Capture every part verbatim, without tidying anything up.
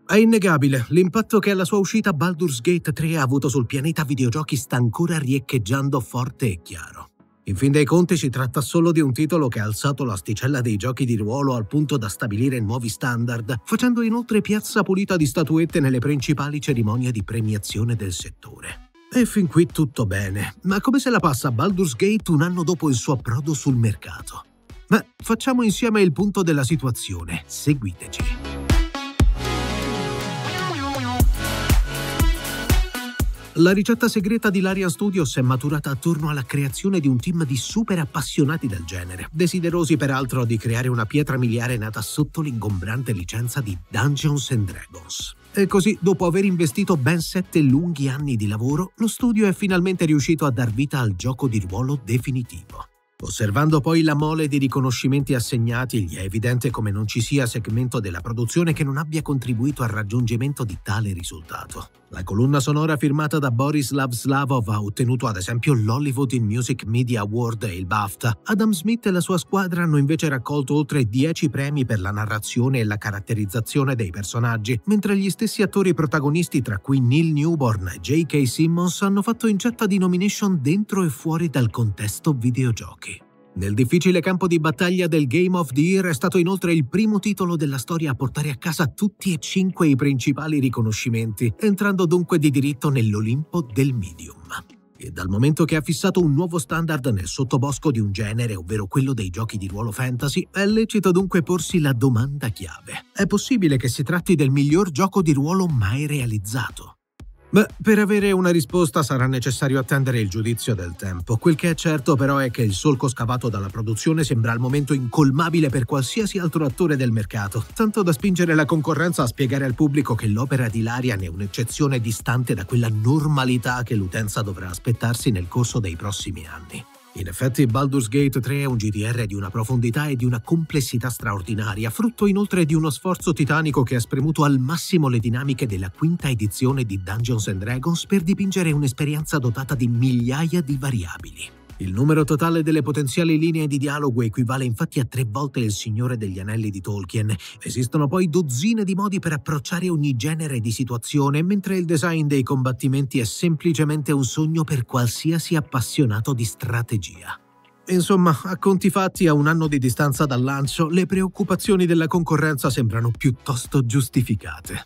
È innegabile, l'impatto che alla sua uscita Baldur's Gate tre ha avuto sul pianeta videogiochi sta ancora riecheggiando forte e chiaro. In fin dei conti si tratta solo di un titolo che ha alzato l'asticella dei giochi di ruolo al punto da stabilire nuovi standard, facendo inoltre piazza pulita di statuette nelle principali cerimonie di premiazione del settore. E fin qui tutto bene, ma come se la passa Baldur's Gate un anno dopo il suo approdo sul mercato? Ma facciamo insieme il punto della situazione, seguiteci. La ricetta segreta di Larian Studios è maturata attorno alla creazione di un team di super appassionati del genere, desiderosi peraltro di creare una pietra miliare nata sotto l'ingombrante licenza di Dungeons and Dragons. E così, dopo aver investito ben sette lunghi anni di lavoro, lo studio è finalmente riuscito a dar vita al gioco di ruolo definitivo. Osservando poi la mole di riconoscimenti assegnati, gli è evidente come non ci sia segmento della produzione che non abbia contribuito al raggiungimento di tale risultato. La colonna sonora firmata da Borislav Slavov ha ottenuto ad esempio l'Hollywood in Music Media Award e il BAFTA. Adam Smith e la sua squadra hanno invece raccolto oltre dieci premi per la narrazione e la caratterizzazione dei personaggi, mentre gli stessi attori protagonisti, tra cui Neil Newborn e J K. Simmons, hanno fatto incetta di nomination dentro e fuori dal contesto videogiochi. Nel difficile campo di battaglia del Game of the Year è stato inoltre il primo titolo della storia a portare a casa tutti e cinque i principali riconoscimenti, entrando dunque di diritto nell'Olimpo del medium. E dal momento che ha fissato un nuovo standard nel sottobosco di un genere, ovvero quello dei giochi di ruolo fantasy, è lecito dunque porsi la domanda chiave. È possibile che si tratti del miglior gioco di ruolo mai realizzato? Beh, per avere una risposta sarà necessario attendere il giudizio del tempo. Quel che è certo però è che il solco scavato dalla produzione sembra al momento incolmabile per qualsiasi altro attore del mercato, tanto da spingere la concorrenza a spiegare al pubblico che l'opera di Larian è un'eccezione distante da quella normalità che l'utenza dovrà aspettarsi nel corso dei prossimi anni. In effetti Baldur's Gate tre è un G D R di una profondità e di una complessità straordinaria, frutto inoltre di uno sforzo titanico che ha spremuto al massimo le dinamiche della quinta edizione di Dungeons and Dragons per dipingere un'esperienza dotata di migliaia di variabili. Il numero totale delle potenziali linee di dialogo equivale infatti a tre volte il Signore degli Anelli di Tolkien. Esistono poi dozzine di modi per approcciare ogni genere di situazione, mentre il design dei combattimenti è semplicemente un sogno per qualsiasi appassionato di strategia. Insomma, a conti fatti, a un anno di distanza dal lancio, le preoccupazioni della concorrenza sembrano piuttosto giustificate.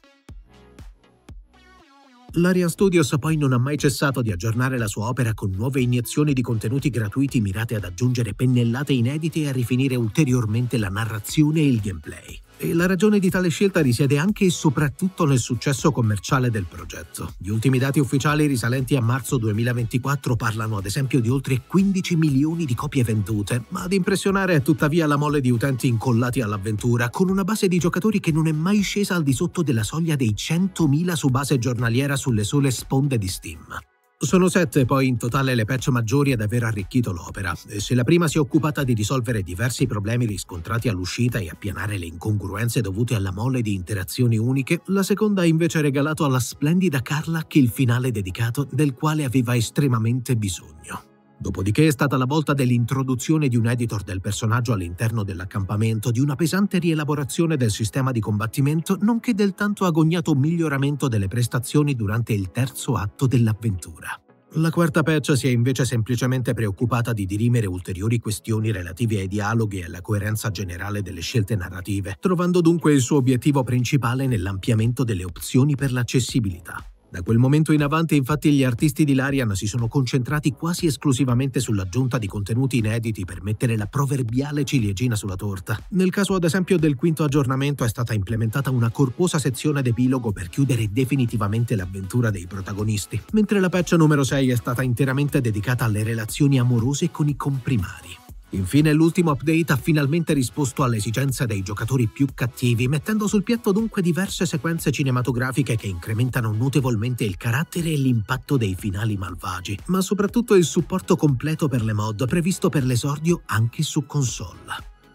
Larian Studios poi non ha mai cessato di aggiornare la sua opera con nuove iniezioni di contenuti gratuiti mirate ad aggiungere pennellate inedite e a rifinire ulteriormente la narrazione e il gameplay. E la ragione di tale scelta risiede anche e soprattutto nel successo commerciale del progetto. Gli ultimi dati ufficiali risalenti a marzo duemilaventiquattro parlano ad esempio di oltre quindici milioni di copie vendute, ma ad impressionare è tuttavia la mole di utenti incollati all'avventura, con una base di giocatori che non è mai scesa al di sotto della soglia dei centomila su base giornaliera sulle sole sponde di Steam. Sono sette poi in totale le patch maggiori ad aver arricchito l'opera, e se la prima si è occupata di risolvere diversi problemi riscontrati all'uscita e appianare le incongruenze dovute alla mole di interazioni uniche, la seconda ha invece regalato alla splendida Karlach il finale dedicato del quale aveva estremamente bisogno. Dopodiché è stata la volta dell'introduzione di un editor del personaggio all'interno dell'accampamento, di una pesante rielaborazione del sistema di combattimento, nonché del tanto agognato miglioramento delle prestazioni durante il terzo atto dell'avventura. La quarta patch si è invece semplicemente preoccupata di dirimere ulteriori questioni relative ai dialoghi e alla coerenza generale delle scelte narrative, trovando dunque il suo obiettivo principale nell'ampliamento delle opzioni per l'accessibilità. Da quel momento in avanti, infatti, gli artisti di Larian si sono concentrati quasi esclusivamente sull'aggiunta di contenuti inediti per mettere la proverbiale ciliegina sulla torta. Nel caso, ad esempio, del quinto aggiornamento è stata implementata una corposa sezione d'epilogo per chiudere definitivamente l'avventura dei protagonisti, mentre la patch numero sei è stata interamente dedicata alle relazioni amorose con i comprimari. Infine, l'ultimo update ha finalmente risposto alle esigenze dei giocatori più cattivi, mettendo sul piatto dunque diverse sequenze cinematografiche che incrementano notevolmente il carattere e l'impatto dei finali malvagi, ma soprattutto il supporto completo per le mod previsto per l'esordio anche su console.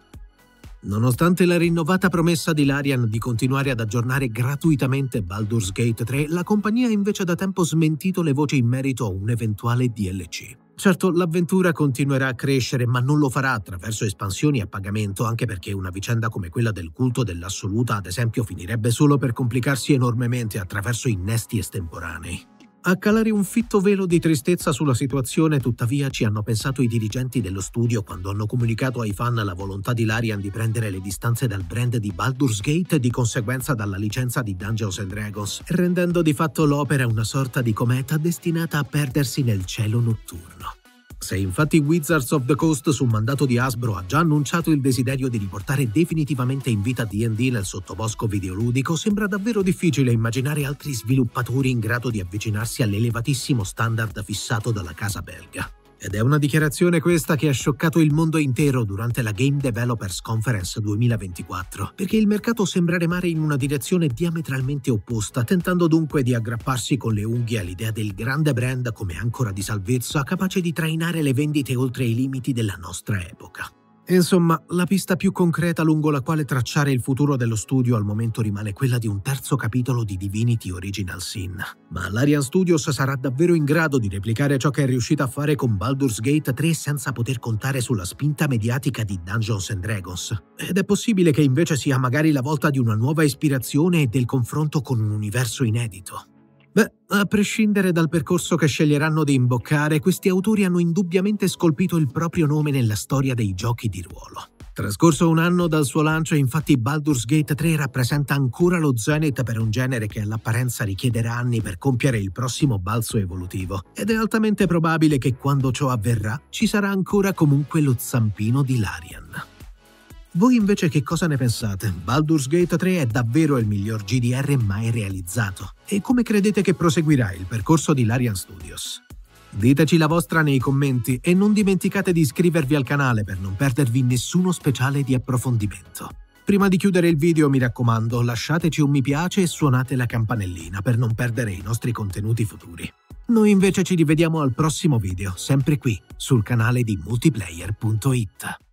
Nonostante la rinnovata promessa di Larian di continuare ad aggiornare gratuitamente Baldur's Gate tre, la compagnia ha invece da tempo smentito le voci in merito a un eventuale D L C. Certo, l'avventura continuerà a crescere, ma non lo farà attraverso espansioni a pagamento, anche perché una vicenda come quella del culto dell'assoluta, ad esempio, finirebbe solo per complicarsi enormemente attraverso innesti estemporanei. A calare un fitto velo di tristezza sulla situazione, tuttavia, ci hanno pensato i dirigenti dello studio quando hanno comunicato ai fan la volontà di Larian di prendere le distanze dal brand di Baldur's Gate e di conseguenza dalla licenza di Dungeons and Dragons, rendendo di fatto l'opera una sorta di cometa destinata a perdersi nel cielo notturno. Se infatti Wizards of the Coast, su mandato di Hasbro, ha già annunciato il desiderio di riportare definitivamente in vita D and D nel sottobosco videoludico, sembra davvero difficile immaginare altri sviluppatori in grado di avvicinarsi all'elevatissimo standard fissato dalla casa belga. Ed è una dichiarazione questa che ha scioccato il mondo intero durante la Game Developers Conference duemilaventiquattro, perché il mercato sembra remare in una direzione diametralmente opposta, tentando dunque di aggrapparsi con le unghie all'idea del grande brand come ancora di salvezza capace di trainare le vendite oltre i limiti della nostra epoca. Insomma, la pista più concreta lungo la quale tracciare il futuro dello studio al momento rimane quella di un terzo capitolo di Divinity Original Sin. Ma Larian Studios sarà davvero in grado di replicare ciò che è riuscita a fare con Baldur's Gate tre senza poter contare sulla spinta mediatica di Dungeons and Dragons? Ed è possibile che invece sia magari la volta di una nuova ispirazione e del confronto con un universo inedito? Beh, a prescindere dal percorso che sceglieranno di imboccare, questi autori hanno indubbiamente scolpito il proprio nome nella storia dei giochi di ruolo. Trascorso un anno dal suo lancio, infatti, Baldur's Gate tre rappresenta ancora lo zenith per un genere che all'apparenza richiederà anni per compiere il prossimo balzo evolutivo, ed è altamente probabile che quando ciò avverrà ci sarà ancora comunque lo zampino di Larian. Voi invece che cosa ne pensate? Baldur's Gate tre è davvero il miglior G D R mai realizzato? E come credete che proseguirà il percorso di Larian Studios? Diteci la vostra nei commenti e non dimenticate di iscrivervi al canale per non perdervi nessuno speciale di approfondimento. Prima di chiudere il video, mi raccomando, lasciateci un mi piace e suonate la campanellina per non perdere i nostri contenuti futuri. Noi invece ci rivediamo al prossimo video, sempre qui, sul canale di multiplayer punto it.